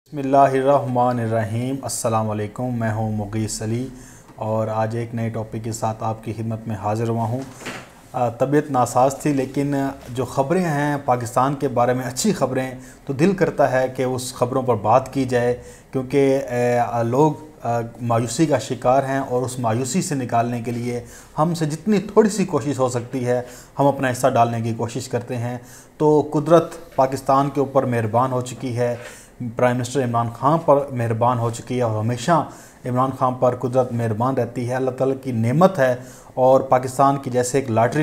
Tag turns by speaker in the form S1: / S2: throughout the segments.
S1: बिस्मिल्लाहिर्रहमानिर्रहीम। अस्सलाम वालेकुम। मैं हूं मुगीस अली और आज एक नए टॉपिक के साथ आपकी खिदमत में हाज़िर हुआ हूं। तबीयत नासाज थी, लेकिन जो ख़बरें हैं पाकिस्तान के बारे में, अच्छी ख़बरें, तो दिल करता है कि उस ख़बरों पर बात की जाए, क्योंकि लोग मायूसी का शिकार हैं और उस मायूसी से निकालने के लिए हमसे जितनी थोड़ी सी कोशिश हो सकती है हम अपना हिस्सा डालने की कोशिश करते हैं। तो कुदरत पाकिस्तान के ऊपर मेहरबान हो चुकी है, प्राइम मिनिस्टर इमरान खान पर मेहरबान हो चुकी है और हमेशा इमरान खान पर कुदरत मेहरबान रहती है। अल्लाह ताला की नेमत है और पाकिस्तान की जैसे एक लॉटरी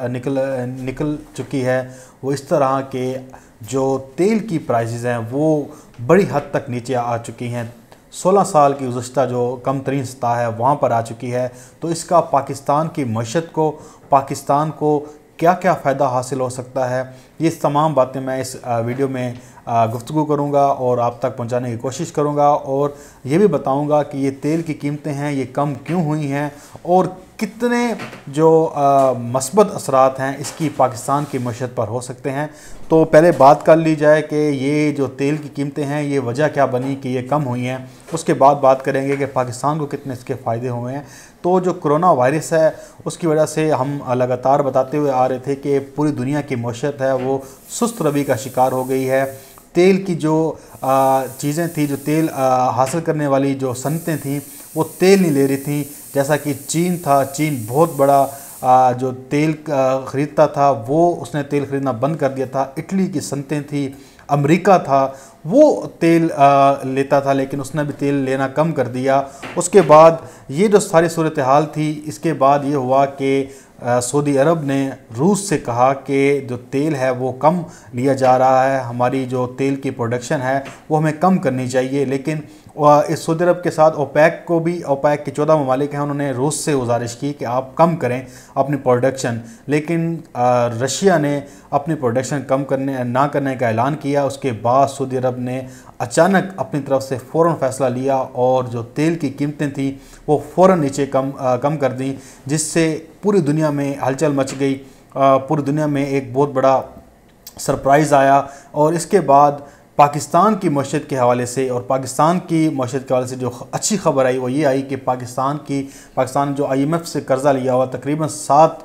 S1: निकल चुकी है, वो इस तरह के जो तेल की प्राइसेस हैं वो बड़ी हद तक नीचे आ चुकी हैं। 16 साल की गुज़श्ता जो कम तरीन सतह है वहाँ पर आ चुकी है। तो इसका पाकिस्तान की मईशत को, पाकिस्तान को क्या क्या फ़ायदा हासिल हो सकता है, ये तमाम बातें मैं इस वीडियो में गुफ्तगू करूँगा और आप तक पहुँचाने की कोशिश करूँगा। और ये भी बताऊँगा कि ये तेल की कीमतें हैं ये कम क्यों हुई हैं और कितने जो मस्बत असरात हैं इसकी पाकिस्तान की मईशत पर हो सकते हैं। तो पहले बात कर ली जाए कि ये जो तेल की कीमतें हैं ये वजह क्या बनी कि ये कम हुई हैं, उसके बाद बात करेंगे कि पाकिस्तान को कितने इसके फ़ायदे हुए हैं। तो जो कोरोना वायरस है उसकी वजह से हम लगातार बताते हुए आ रहे थे कि पूरी दुनिया की मईशत है वो सुस्त रवि का शिकार हो गई है। तेल की जो चीज़ें थी, जो तेल हासिल करने वाली जो सनतें थीं वो तेल नहीं ले रही थी। जैसा कि चीन था, चीन बहुत बड़ा जो तेल ख़रीदता था वो उसने तेल ख़रीदना बंद कर दिया था। इटली की सनतें थी, अमेरिका था वो तेल लेता था लेकिन उसने भी तेल लेना कम कर दिया। उसके बाद ये जो सारी सूरत हाल थी, इसके बाद ये हुआ कि सऊदी अरब ने रूस से कहा कि जो तेल है वो कम लिया जा रहा है, हमारी जो तेल की प्रोडक्शन है वो हमें कम करनी चाहिए। लेकिन इस सऊदी अरब के साथ ओपेक को भी, ओपेक के 14 ममालिक हैं, उन्होंने रूस से गुजारिश की कि आप कम करें अपनी प्रोडक्शन, लेकिन रशिया ने अपनी प्रोडक्शन कम ना करने का ऐलान किया। उसके बाद सऊदी अरब ने अचानक अपनी तरफ से फ़ौरन फ़ैसला लिया और जो तेल की कीमतें थी वो फ़ौरन नीचे कम कर दी, जिससे पूरी दुनिया में हलचल मच गई। पूरी दुनिया में एक बहुत बड़ा सरप्राइज़ आया। और इसके बाद पाकिस्तान की मईशत के हवाले से और पाकिस्तान की मईशत के हवाले से जो अच्छी खबर आई वो ये आई कि पाकिस्तान जो IMF से कर्ज़ा लिया हुआ तकरीबन 7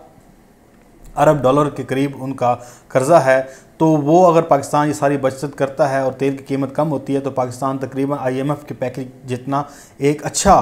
S1: अरब डॉलर के करीब उनका कर्ज़ा है, तो वो अगर पाकिस्तान ये सारी बचत करता है और तेल की कीमत कम होती है तो पाकिस्तान तकरीबन IMF के पैकेज जितना एक अच्छा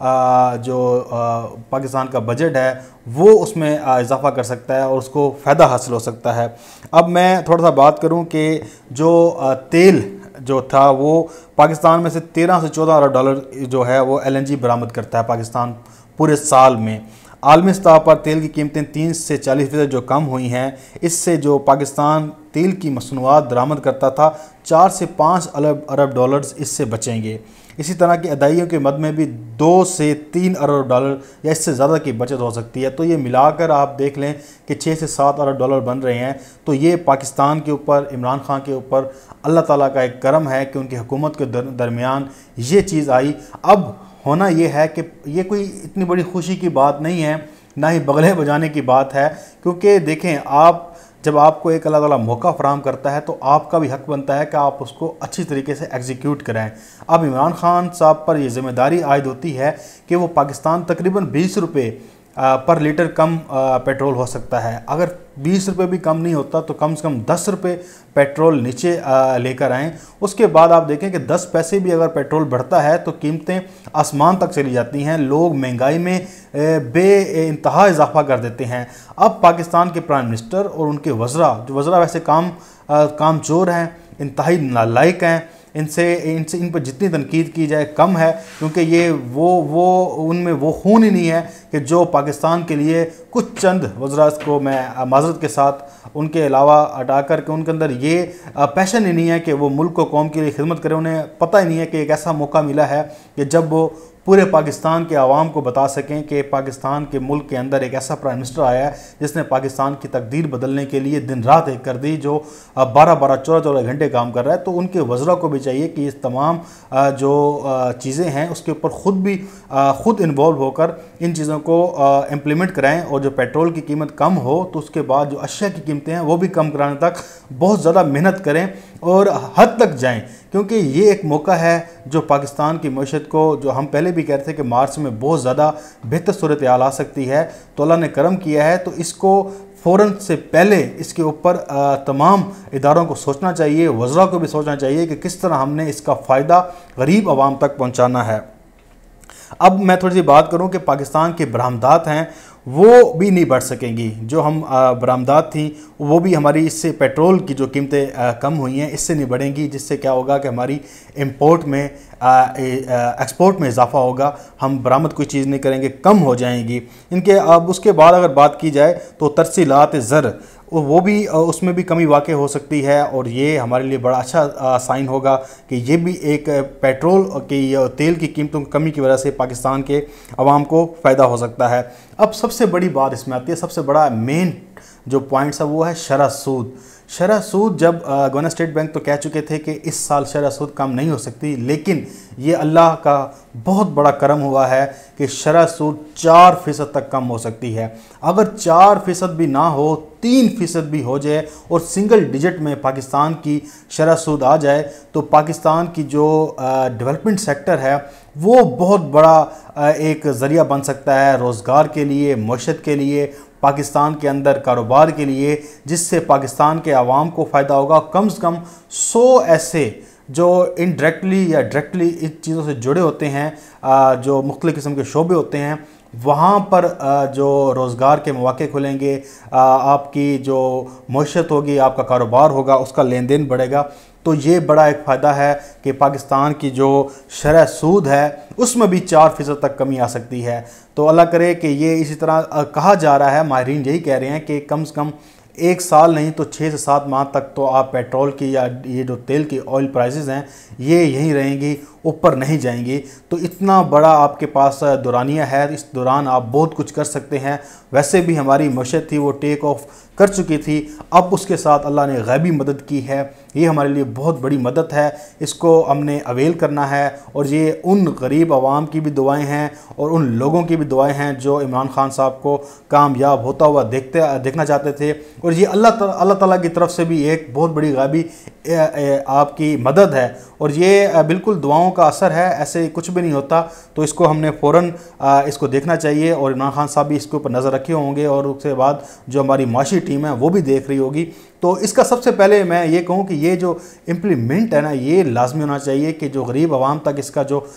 S1: पाकिस्तान का बजट है वो उसमें इजाफ़ा कर सकता है और उसको फ़ायदा हासिल हो सकता है। अब मैं थोड़ा सा बात करूं कि जो तेल जो था वो पाकिस्तान में से 13 से 14 अरब डॉलर जो है वो LNG बरामद करता है पाकिस्तान पूरे साल में। आलमी सतह पर तेल की कीमतें 30 से 40% जो कम हुई हैं, इससे जो पाकिस्तान तेल की मसनूआत दरामद करता था 4 से 5 अरब डॉलर्स इससे बचेंगे। इसी तरह की अदाइयों के मद में भी 2 से 3 अरब डॉलर या इससे ज़्यादा की बचत हो सकती है। तो ये मिलाकर आप देख लें कि 6 से 7 अरब डॉलर बन रहे हैं। तो ये पाकिस्तान के ऊपर, इमरान खान के ऊपर अल्लाह ताला का एक करम है कि उनकी हुकूमत के दरमियान ये चीज़ आई। अब होना ये है कि ये कोई इतनी बड़ी खुशी की बात नहीं है, ना ही बगले बजाने की बात है, क्योंकि देखें जब आपको एक अल्लाह ताला मौका फराहम करता है तो आपका भी हक बनता है कि आप उसको अच्छी तरीके से एग्जीक्यूट कराएं। अब इमरान खान साहब पर यह जिम्मेदारी आयद होती है कि वो पाकिस्तान तकरीबन 20 रुपये पर लीटर कम पेट्रोल हो सकता है। अगर 20 रुपये भी कम नहीं होता तो कम से कम 10 रुपये पेट्रोल नीचे लेकर आएँ। उसके बाद आप देखें कि 10 पैसे भी अगर पेट्रोल बढ़ता है तो कीमतें आसमान तक चली जाती हैं, लोग महंगाई में बेइंतहा इजाफा कर देते हैं। अब पाकिस्तान के प्राइम मिनिस्टर और उनके वज़रा वैसे कामचोर हैं, इंतहाई नालायक हैं, इन पर जितनी तनकीद की जाए कम है, क्योंकि ये उनमें वो खून ही नहीं है कि जो पाकिस्तान के लिए कुछ चंद वज़रा को मैं माज़रत के साथ उनके अलावा हटा कर के उनके अंदर ये पैशन ही नहीं है कि वो मुल्क को कौम के लिए खिदमत करें। उन्हें पता ही नहीं है कि एक ऐसा मौका मिला है कि जब वो पूरे पाकिस्तान के आवाम को बता सकें कि पाकिस्तान के मुल्क के अंदर एक ऐसा प्राइम मिनिस्टर आया है जिसने पाकिस्तान की तकदीर बदलने के लिए दिन रात एक कर दी, जो 12-12 14-14 घंटे काम कर रहा है। तो उनके वज़रा को भी चाहिए कि इस तमाम जो चीज़ें हैं उसके ऊपर खुद इन्वॉल्व होकर इन चीज़ों को इम्प्लीमेंट कराएं, और जो पेट्रोल की कीमत कम हो तो उसके बाद जो अशिया की कीमतें हैं वो भी कम कराने तक बहुत ज़्यादा मेहनत करें और हद तक जाएं, क्योंकि ये एक मौका है जो पाकिस्तान की मईशत को, जो हम पहले भी कह रहे थे कि मार्च में बहुत ज़्यादा बेहतर सूरत हाल आ सकती है, तो अल्लाह ने करम किया है। तो इसको फ़ौरन से पहले इसके ऊपर तमाम इदारों को सोचना चाहिए, वज़रा को भी सोचना चाहिए कि किस तरह हमने इसका फ़ायदा गरीब आवाम तक पहुँचाना है। अब मैं थोड़ी सी बात करूं कि पाकिस्तान के बरामदात हैं वो भी नहीं बढ़ सकेंगी। जो हम बरामदात थी वो भी हमारी इससे पेट्रोल की जो कीमतें कम हुई हैं इससे नहीं बढ़ेंगी, जिससे क्या होगा कि हमारी इंपोर्ट में एक्सपोर्ट में इजाफा होगा। हम बरामद कोई चीज़ नहीं करेंगे, कम हो जाएंगी इनके। अब उसके बाद अगर बात की जाए तो तरसीलात ज़र, वो भी उसमें भी कमी वाक़ हो सकती है, और ये हमारे लिए बड़ा अच्छा साइन होगा कि ये भी एक पेट्रोल की तेल की कीमतों की कमी की वजह से पाकिस्तान के अवाम को फ़ायदा हो सकता है। अब सबसे बड़ी बात इसमें आती है, सबसे बड़ा मेन जो पॉइंट्स है वो है शरह सूद। शरह सूद जब गवर्नर स्टेट बैंक तो कह चुके थे कि इस साल शरह सूद कम नहीं हो सकती, लेकिन ये अल्लाह का बहुत बड़ा करम हुआ है कि शरह सूद 4% तक कम हो सकती है। अगर 4% भी ना हो, 3% भी हो जाए और सिंगल डिजिट में पाकिस्तान की शरह सूद आ जाए, तो पाकिस्तान की जो डेवलपमेंट सेक्टर है वो बहुत बड़ा एक ज़रिया बन सकता है रोज़गार के लिए, मईशत के लिए, पाकिस्तान के अंदर कारोबार के लिए, जिससे पाकिस्तान के आवाम को फ़ायदा होगा। कम से कम 100 ऐसे जो इनडायरेक्टली या डायरेक्टली इन चीज़ों से जुड़े होते हैं, जो मुख्तलिफ़ किस्म के शोबे होते हैं, वहाँ पर जो रोज़गार के मौके खुलेंगे, आपकी जो मईशत होगी, आपका कारोबार होगा, उसका लेन देन बढ़ेगा। तो ये बड़ा एक फ़ायदा है कि पाकिस्तान की जो शरह सूद है उसमें भी 4% तक कमी आ सकती है। तो अल्लाह करे कि ये इसी तरह कहा जा रहा है, माहिरीन यही कह रहे हैं कि कम से कम 1 साल नहीं तो 6 से 7 माह तक तो आप पेट्रोल की या ये जो तेल की ऑयल प्राइसेस हैं ये यहीं रहेंगी, ऊपर नहीं जाएंगी। तो इतना बड़ा आपके पास दौरानिया है, इस दौरान आप बहुत कुछ कर सकते हैं। वैसे भी हमारी मईशत थी वो टेक ऑफ कर चुकी थी, अब उसके साथ अल्लाह ने गैबी मदद की है। ये हमारे लिए बहुत बड़ी मदद है, इसको हमने अवेल करना है। और ये उन गरीब आवाम की भी दुआएं हैं और उन लोगों की भी दुआएं हैं जो इमरान खान साहब को कामयाब होता हुआ देखना चाहते थे। और ये अल्लाह ताला की तरफ से भी एक बहुत बड़ी गैबी आपकी मदद है, और ये बिल्कुल दुआओं का असर है, ऐसे कुछ भी नहीं होता। तो इसको हमने फ़ौरन इसको देखना चाहिए, और इमरान खान साहब भी इसके ऊपर नज़र रखे होंगे, और उसके बाद जो हमारी माशी टीम है वो भी देख रही होगी। तो इसका सबसे पहले मैं ये कहूँ कि ये जो इम्प्लीमेंट है ना, ये लाजमी होना चाहिए कि जो गरीब आवाम तक इसका जो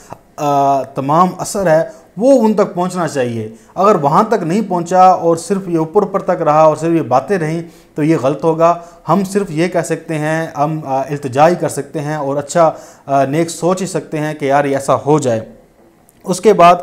S1: तमाम असर है वो उन तक पहुंचना चाहिए। अगर वहां तक नहीं पहुंचा और सिर्फ ये ऊपर ऊपर तक रहा और सिर्फ ये बातें रहीं तो ये गलत होगा। हम सिर्फ ये कह सकते हैं, हम इल्तिजा ही कर सकते हैं और अच्छा नेक सोच ही सकते हैं कि यार ये ऐसा हो जाए। उसके बाद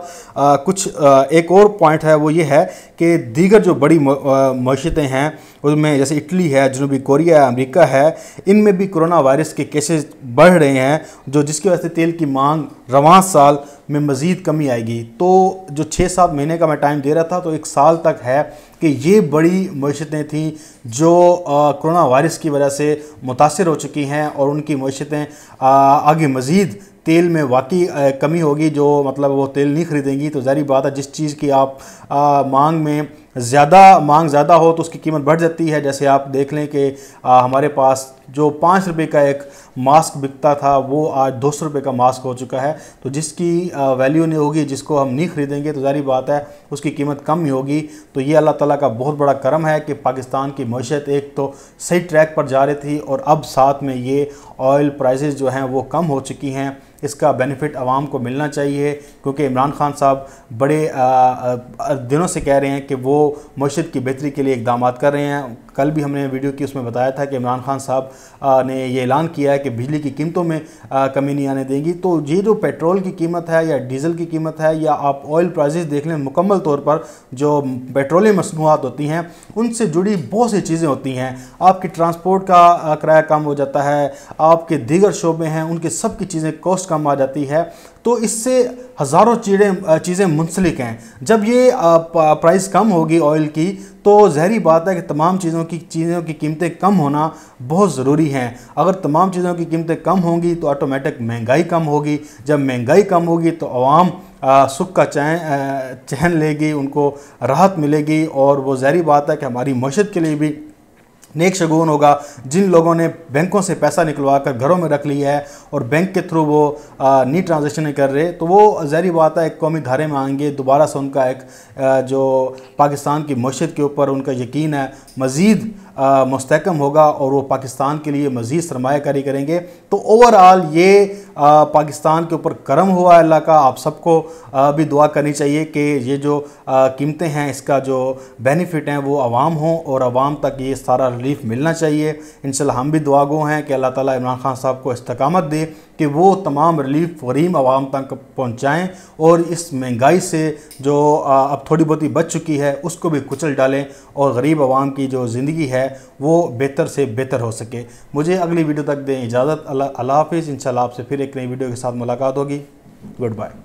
S1: एक और पॉइंट है वो ये है कि दीगर जो बड़ी मईशतें हैं उनमें जैसे इटली है, जनूबी कोरिया है, अमेरिका है, इनमें भी कोरोना वायरस के केसेस बढ़ रहे हैं, जो जिसकी वजह से तेल की मांग रवां साल में मज़ीद कमी आएगी। तो जो 6-7 महीने का मैं टाइम दे रहा था, तो 1 साल तक है कि ये बड़ी मईशतें थीं जो कोरोना वायरस की वजह से मुतासर हो चुकी हैं, और उनकी मईशतें आगे मज़ीद तेल में वाकई कमी होगी, जो मतलब वो तेल नहीं ख़रीदेंगी। तो ज़ाहिर बात है जिस चीज़ की आप मांग ज़्यादा हो तो उसकी कीमत बढ़ जाती है। जैसे आप देख लें कि हमारे पास जो 5 रुपये का एक मास्क बिकता था वो आज 200 रुपये का मास्क हो चुका है। तो जिसकी वैल्यू नहीं होगी, जिसको हम नहीं ख़रीदेंगे, तो ज़ाहिर बात है उसकी कीमत कम ही होगी। तो ये अल्लाह ताला का बहुत बड़ा करम है कि पाकिस्तान की मईशत एक तो सही ट्रैक पर जा रही थी, और अब साथ में ये ऑयल प्राइसेस जो हैं वो कम हो चुकी हैं। इसका बेनिफिट आवाम को मिलना चाहिए, क्योंकि इमरान खान साहब बड़े दिनों से कह रहे हैं कि वो मईशत की बेहतरी के लिए इक़दाम कर रहे हैं। कल भी हमने वीडियो की उसमें बताया था कि इमरान खान साहब ने ये ऐलान किया है कि बिजली की कीमतों में कमी नहीं आने देंगी। तो ये जो पेट्रोल की कीमत है या डीज़ल की कीमत है या आप ऑयल प्राइसेस देख लें, मुकम्मल तौर पर जो पेट्रोलियम मसनूआत होती हैं उनसे जुड़ी बहुत सी चीज़ें होती हैं। आपकी ट्रांसपोर्ट का किराया कम हो जाता है, आपके दीगर शोबे हैं उनकी सब की चीज़ें कॉस्ट कम आ जाती है। तो इससे हज़ारों चीज़ें मुंसलिक हैं। जब ये प्राइस कम होगी ऑयल की तो ज़हरी बात है कि तमाम चीज़ों की कीमतें कम होना बहुत ज़रूरी हैं। अगर तमाम चीज़ों की कीमतें कम होंगी तो ऑटोमेटिक महंगाई कम होगी। जब महंगाई कम होगी तो आवाम सुख का चैन लेगी, उनको राहत मिलेगी और वो ज़हरी बात है कि हमारी मईशत के लिए भी नेक शगुन होगा। जिन लोगों ने बैंकों से पैसा निकलवा कर घरों में रख लिया है और बैंक के थ्रू वो नी ट्रांजेक्शन नहीं कर रहे, तो वो ज़ाहिर बात है एक कौमी धारे में आएंगे। दोबारा से उनका एक जो पाकिस्तान की मईशत के ऊपर उनका यकीन है मज़ीद मुस्तहकम होगा और वो पाकिस्तान के लिए मज़ीद सरमायाकारी करेंगे। तो ओवरऑल ये पाकिस्तान के ऊपर करम हुआ है अल्लाह का। आप सबको भी दुआ करनी चाहिए कि ये जो कीमतें हैं इसका जो बेनिफिट हैं वो आवाम हों और आवाम तक ये सारा रिलीफ मिलना चाहिए। इंशाल्लाह हम भी दुआगो हैं कि अल्लाह ताला इमरान खान साहब को इस्तकामत दे कि वो तमाम रिलीफ गरीब आवाम तक पहुँचाएँ और इस महंगाई से जो अब थोड़ी बहुत ही बच चुकी है उसको भी कुचल डालें और गरीब आवाम की जो ज़िंदगी है वो बेहतर से बेहतर हो सके। मुझे अगली वीडियो तक दें इजाज़त। अल्लाह हाफ़िज़। इंशाल्लाह आपसे फिर एक नई वीडियो के साथ मुलाकात होगी। Good bye.